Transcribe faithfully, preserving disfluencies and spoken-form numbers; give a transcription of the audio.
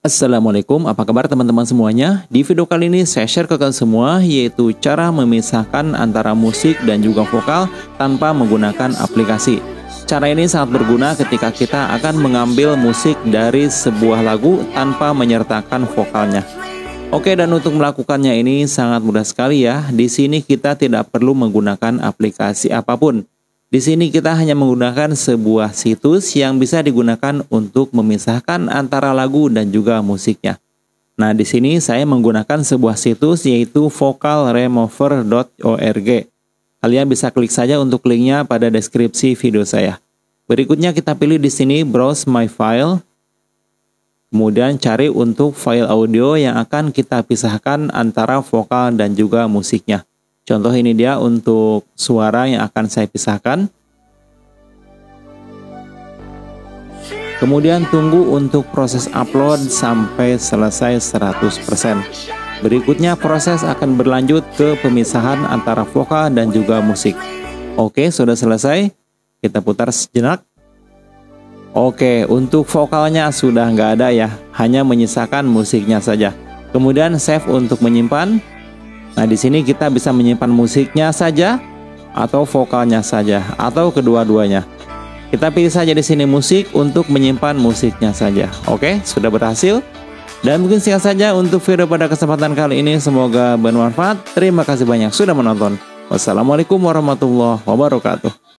Assalamualaikum, apa kabar teman-teman semuanya? Di video kali ini saya share ke kalian semua yaitu cara memisahkan antara musik dan juga vokal tanpa menggunakan aplikasi. Cara ini sangat berguna ketika kita akan mengambil musik dari sebuah lagu tanpa menyertakan vokalnya. Oke, dan untuk melakukannya ini sangat mudah sekali ya. Di sini kita tidak perlu menggunakan aplikasi apapun. Di sini kita hanya menggunakan sebuah situs yang bisa digunakan untuk memisahkan antara lagu dan juga musiknya. Nah, di sini saya menggunakan sebuah situs yaitu vocal remover dot org. Kalian bisa klik saja untuk linknya pada deskripsi video saya. Berikutnya kita pilih di sini browse my file. Kemudian cari untuk file audio yang akan kita pisahkan antara vokal dan juga musiknya. Contoh ini dia untuk suara yang akan saya pisahkan. Kemudian tunggu untuk proses upload sampai selesai seratus persen. Berikutnya proses akan berlanjut ke pemisahan antara vokal dan juga musik. Oke, sudah selesai. Kita putar sejenak. Oke, untuk vokalnya sudah nggak ada ya. Hanya menyisakan musiknya saja. Kemudian save untuk menyimpan. Nah, di sini kita bisa menyimpan musiknya saja atau vokalnya saja atau kedua-duanya. Kita pilih saja di sini musik untuk menyimpan musiknya saja. Oke, sudah berhasil. Dan mungkin sekian saja untuk video pada kesempatan kali ini. Semoga bermanfaat. Terima kasih banyak sudah menonton. Wassalamualaikum warahmatullahi wabarakatuh.